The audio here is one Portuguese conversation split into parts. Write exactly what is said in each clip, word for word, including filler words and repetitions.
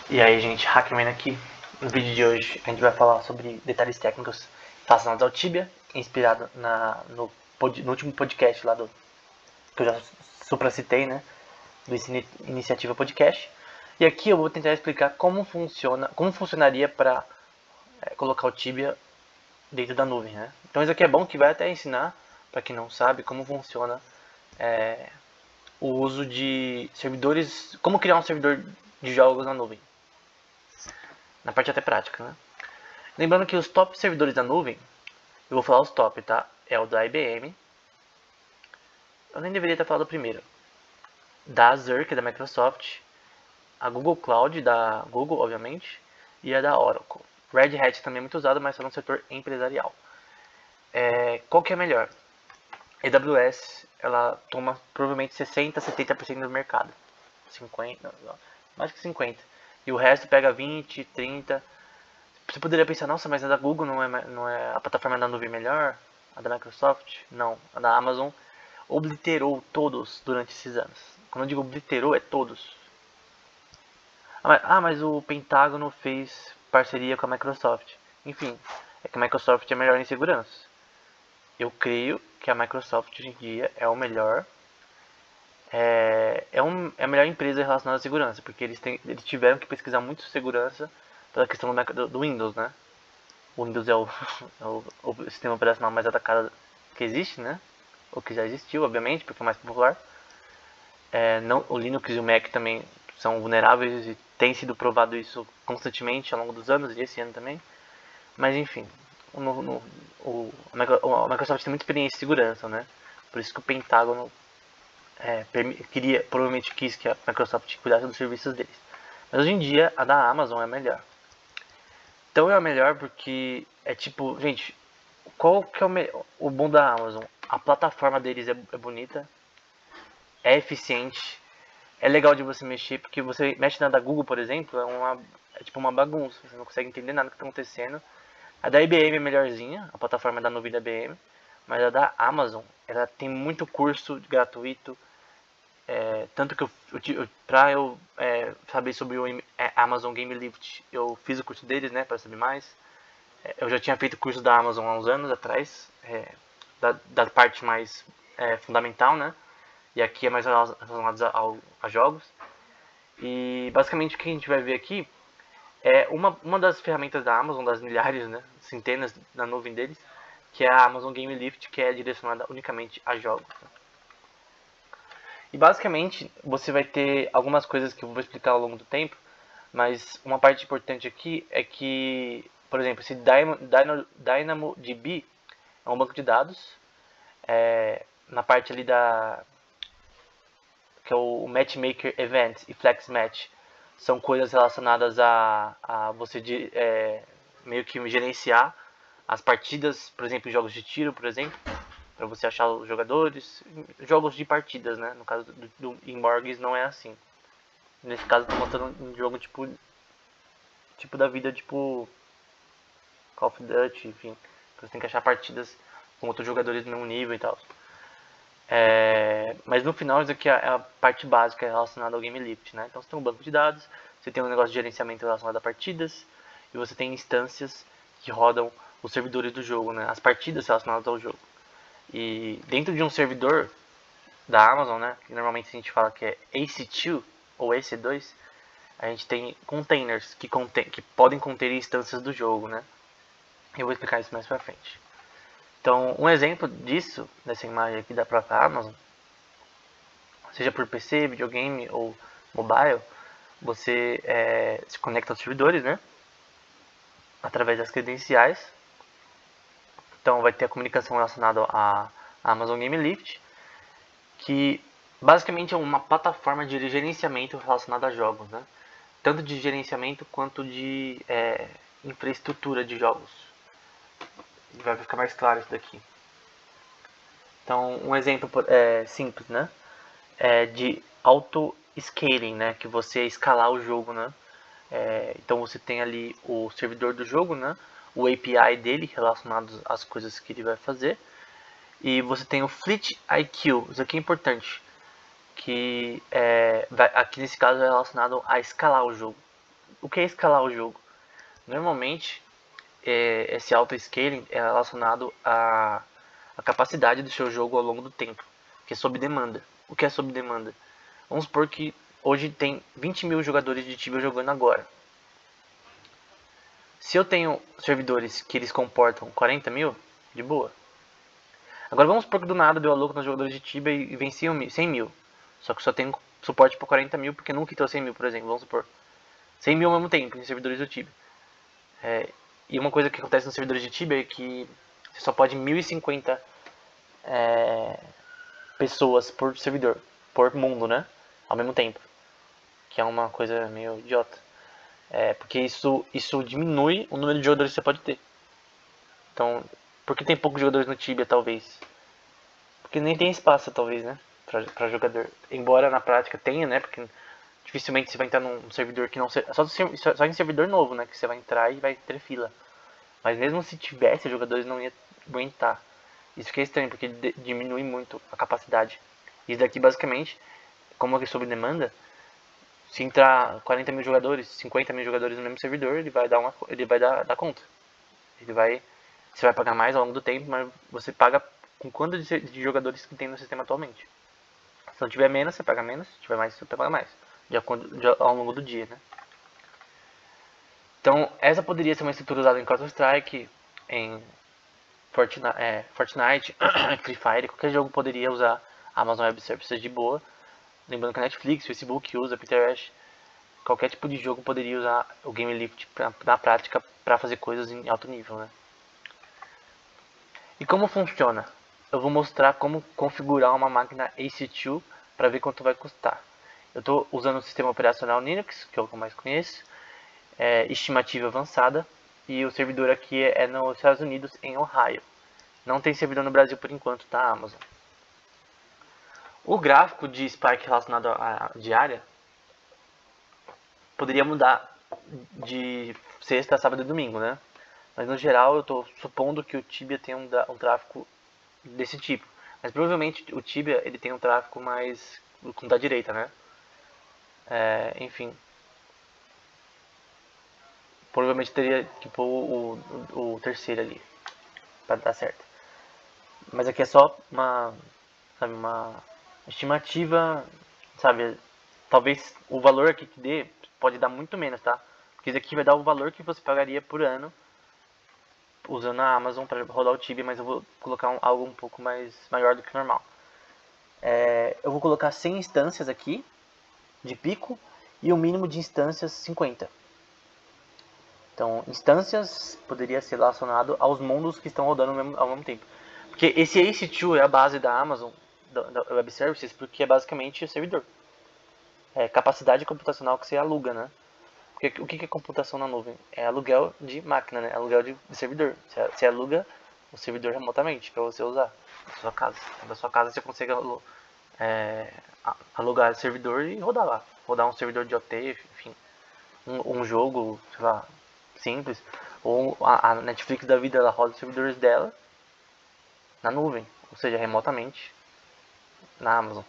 E aí, gente, Hackman aqui. No vídeo de hoje a gente vai falar sobre detalhes técnicos relacionados ao Tibia, inspirado na, no, pod, no último podcast lá do que eu já supracitei, né, do Iniciativa Podcast. E aqui eu vou tentar explicar como funciona, como funcionaria para é, colocar o Tibia dentro da nuvem, né? Então isso aqui é bom que vai até ensinar, para quem não sabe, como funciona é, o uso de servidores, como criar um servidor de jogos na nuvem. Na parte até prática, né? Lembrando que os top servidores da nuvem, eu vou falar os top, tá? É o da I B M. Eu nem deveria ter falado primeiro. Da Azure, que é da Microsoft. A Google Cloud, da Google, obviamente. E a da Oracle. Red Hat também é muito usado, mas só no setor empresarial. É, qual que é melhor? A W S, ela toma provavelmente sessenta, setenta por cento do mercado. cinquenta, não, mais que cinquenta. E o resto pega vinte, trinta. Você poderia pensar, nossa, mas a da Google não é, não é a plataforma da nuvem melhor? A da Microsoft? Não. A da Amazon obliterou todos durante esses anos. Quando eu digo obliterou, é todos. Ah, mas o Pentágono fez parceria com a Microsoft. Enfim, é que a Microsoft é melhor em segurança. Eu creio que a Microsoft hoje em dia é o melhor. É, é, um, é a melhor empresa relacionada à segurança, porque eles, têm, eles tiveram que pesquisar muito segurança pela questão do, do Windows, né? O Windows é o, é o, o sistema operacional mais atacado que existe, né? Ou que já existiu, obviamente, porque é mais popular. É, não, o Linux e o Mac também são vulneráveis e tem sido provado isso constantemente ao longo dos anos e esse ano também. Mas enfim, o, no, o, a Microsoft tem muita experiência em segurança, né? Por isso que o Pentágono é, queria, provavelmente quis que a Microsoft cuidasse dos serviços deles. Mas hoje em dia a da Amazon é melhor. Então é a melhor porque é tipo, gente, qual que é o, o bom da Amazon? A plataforma deles é, é bonita, é eficiente, é legal de você mexer, porque você mexe na da Google, por exemplo, é, uma, é tipo uma bagunça, você não consegue entender nada que está acontecendo. A da I B M é melhorzinha, a plataforma da nuvem da I B M, mas a da Amazon, ela tem muito curso gratuito, é, tanto que eu, eu, pra eu é, saber sobre o é, Amazon Game Lift, eu fiz o curso deles, né, para saber mais. Eu já tinha feito curso da Amazon há uns anos atrás, é, da, da parte mais é, fundamental, né? E aqui é mais relacionado a, a jogos. E basicamente o que a gente vai ver aqui é uma, uma das ferramentas da Amazon, das milhares, né? Centenas na nuvem deles, que é a Amazon Game Lift, que é direcionada unicamente a jogos. E basicamente você vai ter algumas coisas que eu vou explicar ao longo do tempo, mas uma parte importante aqui é que, por exemplo, esse DynamoDB é um banco de dados, é, na parte ali da que é o Matchmaker Event e Flex Match, são coisas relacionadas a, a você de, é, meio que gerenciar as partidas, por exemplo, jogos de tiro, por exemplo, para você achar os jogadores, jogos de partidas, né? No caso do, do em Morgues não é assim. Nesse caso, estou mostrando um jogo tipo tipo da vida, tipo Call of Duty, enfim, você tem que achar partidas com outros jogadores do mesmo nível e tal. É, mas no final isso aqui é a parte básica relacionada ao Game Lift, né? Então você tem um banco de dados, você tem um negócio de gerenciamento relacionado a partidas e você tem instâncias que rodam os servidores do jogo, né? As partidas relacionadas ao jogo. E dentro de um servidor da Amazon, né? Que normalmente a gente fala que é A C dois ou E C dois, a gente tem containers que, contém, que podem conter instâncias do jogo, né? Eu vou explicar isso mais pra frente. Então, um exemplo disso, dessa imagem aqui da própria Amazon, seja por P C, videogame ou mobile, você é, se conecta aos servidores, né? Através das credenciais. Então, vai ter a comunicação relacionada à Amazon Game Lift, que basicamente é uma plataforma de gerenciamento relacionada a jogos, né? Tanto de gerenciamento quanto de é, infraestrutura de jogos. Vai ficar mais claro isso daqui. Então, um exemplo é, simples, né? É de auto-scaling, né? Que você escalar o jogo, né? É, então você tem ali o servidor do jogo, né? O A P I dele relacionado às coisas que ele vai fazer. E você tem o Fleet I Q, isso aqui é importante. Que é, vai, aqui nesse caso é relacionado a escalar o jogo. o que é escalar o jogo? Normalmente, é, esse auto-scaling é relacionado à, à capacidade do seu jogo ao longo do tempo, que é sob demanda. O que é sob demanda? Vamos supor que hoje tem vinte mil jogadores de Tibia jogando agora. Se eu tenho servidores que eles comportam quarenta mil, de boa. Agora vamos supor que do nada deu a louco nos jogadores de Tibia e venciam cem mil. Só que só tem suporte para quarenta mil porque nunca entrou cem mil, por exemplo. Vamos supor. cem mil ao mesmo tempo em servidores do Tibia. É, e uma coisa que acontece nos servidores de Tibia é que você só pode mil e cinquenta é, pessoas por servidor, por mundo, né? Ao mesmo tempo. Que é uma coisa meio idiota. É, porque isso, isso diminui o número de jogadores que você pode ter. Então, por que tem poucos jogadores no Tibia, talvez? Porque nem tem espaço, talvez, né? Pra, pra jogador. Embora na prática tenha, né? Porque dificilmente você vai entrar num servidor que não... Só, só em servidor novo, né? Que você vai entrar e vai ter fila. Mas mesmo se tivesse, os jogadores não iam aguentar. Isso que é estranho, porque diminui muito a capacidade. Isso daqui, basicamente, como é sob demanda, se entrar quarenta mil jogadores, cinquenta mil jogadores no mesmo servidor, ele vai dar, uma, ele vai dar, dar conta. Ele vai, você vai pagar mais ao longo do tempo, mas você paga com quanto de, de jogadores que tem no sistema atualmente. Se não tiver menos, você paga menos. Se tiver mais, você paga mais. De acordo, de, ao longo do dia, né? Então, essa poderia ser uma estrutura usada em Counter-Strike, em Fortnite, é, Fortnite Free Fire, qualquer jogo poderia usar Amazon Web Services de boa. Lembrando que a Netflix, Facebook usa, Pinterest, qualquer tipo de jogo poderia usar o GameLift pra, na prática para fazer coisas em alto nível, né? E como funciona? Eu vou mostrar como configurar uma máquina A C dois para ver quanto vai custar. Eu estou usando o sistema operacional Linux, que é o que eu mais conheço, é, estimativa avançada, e o servidor aqui é nos Estados Unidos, em Ohio. Não tem servidor no Brasil por enquanto, tá, Amazon? O gráfico de Spike relacionado à diária poderia mudar de sexta, sábado e domingo, né? Mas no geral eu estou supondo que o Tibia tem um, um tráfego desse tipo. Mas provavelmente o Tibia ele tem um tráfego mais com da direita, né? É, enfim. Provavelmente teria que pôr o, o, o terceiro ali para dar certo. Mas aqui é só uma, sabe, uma estimativa, sabe? Talvez o valor aqui que dê pode dar muito menos, tá? Porque isso aqui vai dar o valor que você pagaria por ano usando a Amazon para rodar o Tibia, mas eu vou colocar um, algo um pouco mais maior do que normal. É, eu vou colocar cem instâncias aqui de pico e o mínimo de instâncias cinquenta. Então, instâncias poderia ser relacionado aos mundos que estão rodando ao mesmo, ao mesmo tempo. Porque esse A C dois é a base da Amazon, da, da Web Services, porque é basicamente o servidor. É capacidade computacional que você aluga, né? Porque o que é computação na nuvem? É aluguel de máquina, né? Aluguel de, de servidor. Você, você aluga o servidor remotamente para você usar na sua casa. Na sua casa você consegue é, alugar servidor e rodar lá. Rodar um servidor de O T, enfim. Um, um jogo, sei lá, simples. Ou a, a Netflix da vida, ela roda os servidores dela na nuvem. Ou seja, remotamente na Amazon.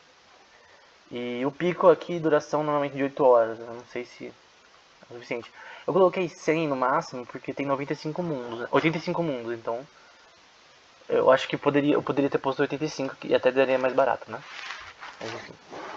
E o pico aqui, duração normalmente de oito horas. Eu não sei se é o suficiente. Eu coloquei cem no máximo porque tem noventa e cinco mundos, oitenta e cinco mundos, então eu acho que poderia, eu poderia ter posto oitenta e cinco e até daria mais barato, né? Mas enfim.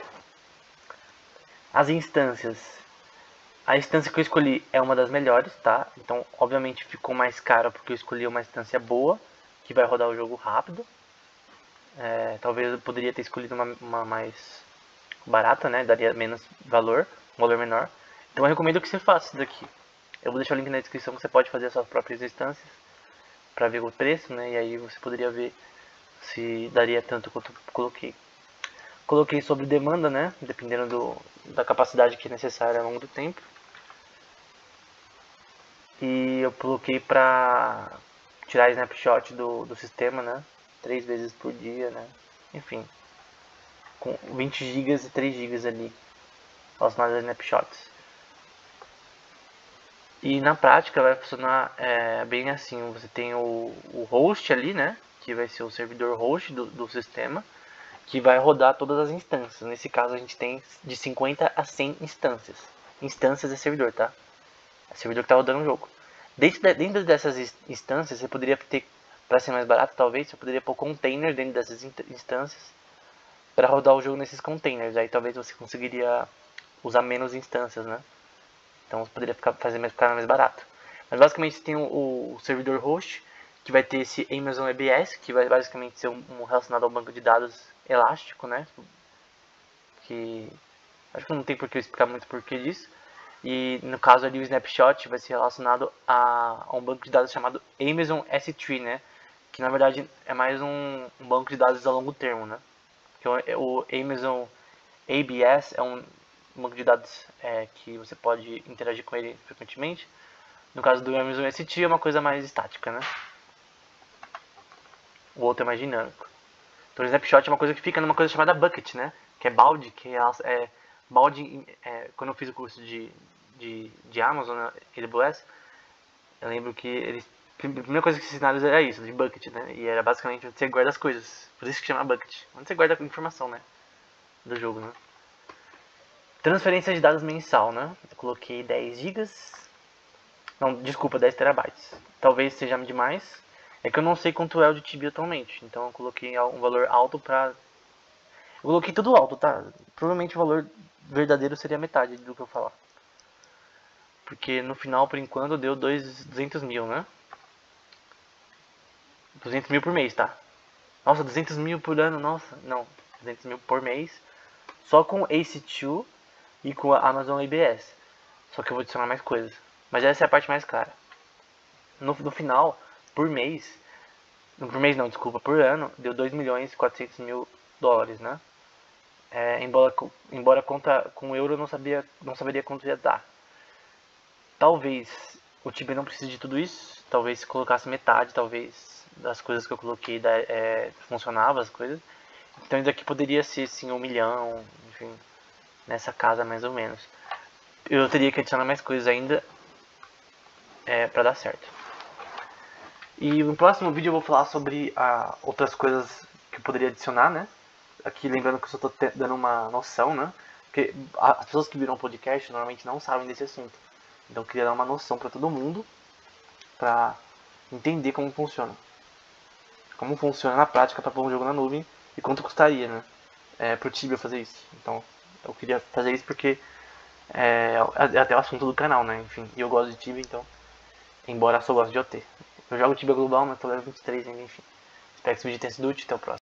As instâncias. A instância que eu escolhi é uma das melhores, tá? Então, obviamente ficou mais cara porque eu escolhi uma instância boa, que vai rodar o jogo rápido. É, talvez eu poderia ter escolhido uma, uma mais barata, né? Daria menos valor, um valor menor. Então eu recomendo que você faça isso daqui. Eu vou deixar o link na descrição que você pode fazer as suas próprias instâncias para ver o preço, né? E aí você poderia ver se daria tanto quanto eu coloquei. Coloquei sobre demanda, né? Dependendo do, da capacidade que é necessária ao longo do tempo. E eu coloquei para tirar snapshot do, do sistema, né? Três vezes por dia, né? Enfim, com vinte gigas e três gigas ali relacionados a snapshots. E na prática vai funcionar é, bem assim, você tem o, o host ali, né? Que vai ser o servidor host do, do sistema, que vai rodar todas as instâncias. Nesse caso a gente tem de cinquenta a cem instâncias. instâncias é servidor, tá? É servidor que tá rodando o jogo. Dentro, de, dentro dessas instâncias, você poderia ter, para ser mais barato talvez, você poderia pôr container dentro dessas instâncias para rodar o jogo nesses containers. Aí talvez você conseguiria usar menos instâncias, né? Então você poderia ficar, fazer mais, ficar mais barato. Mas basicamente você tem o, o servidor host, que vai ter esse Amazon E B S, que vai basicamente ser um, um relacionado ao banco de dados elástico, né? Que acho que não tem por que eu explicar muito porquê disso. E no caso ali o snapshot vai ser relacionado a, a um banco de dados chamado Amazon S três, né? Que na verdade é mais um, um banco de dados a longo termo, né? Que o, o Amazon A B S é um banco de dados é, que você pode interagir com ele frequentemente. No caso do Amazon S três é uma coisa mais estática, né? O outro é mais dinâmico. Então o snapshot é uma coisa que fica numa coisa chamada bucket, né? Que é balde, que é, é balde. É, quando eu fiz o curso de, de, de Amazon, né, A W S, eu lembro que eles, a primeira coisa que ensinaram era isso, de bucket, né? E era basicamente onde você guarda as coisas. Por isso que chama bucket. Onde você guarda a informação, né? Do jogo, né? Transferência de dados mensal, né? Eu coloquei dez gigas. Não, desculpa, dez terabytes. Talvez seja demais. É que eu não sei quanto é o de Tibia atualmente. Então eu coloquei um valor alto pra... Eu coloquei tudo alto, tá? Provavelmente o valor verdadeiro seria metade do que eu falar. Porque no final, por enquanto, deu duzentos mil, né? duzentos mil por mês, tá? Nossa, duzentos mil por ano, nossa. Não, duzentos mil por mês. Só com A C dois e com a Amazon A B S. Só que eu vou adicionar mais coisas. Mas essa é a parte mais cara. No, no final, por mês... Por mês não, desculpa, por ano, deu dois milhões e quatrocentos mil dólares, né? É, embora embora conta com euro eu não, sabia, não saberia quanto ia dar. Talvez o Tibia não precise de tudo isso. Talvez se colocasse metade, talvez, das coisas que eu coloquei da, é, funcionava as coisas. Então isso aqui poderia ser sim um milhão, enfim, nessa casa mais ou menos. Eu teria que adicionar mais coisas ainda é, para dar certo. E no próximo vídeo eu vou falar sobre ah, outras coisas que eu poderia adicionar, né? Aqui lembrando que eu só tô dando uma noção, né? Porque as pessoas que viram podcast normalmente não sabem desse assunto. Então eu queria dar uma noção para todo mundo, para entender como funciona. Como funciona na prática para pôr um jogo na nuvem e quanto custaria, né? É, pro Tibia fazer isso. Então eu queria fazer isso porque é, é até o assunto do canal, né? Enfim, e eu gosto de Tibia, então, embora só gosto de O T. Eu jogo Tibia Global, mas tô level vinte e três ainda, enfim. Espero que esse vídeo tenha sido útil, até o próximo.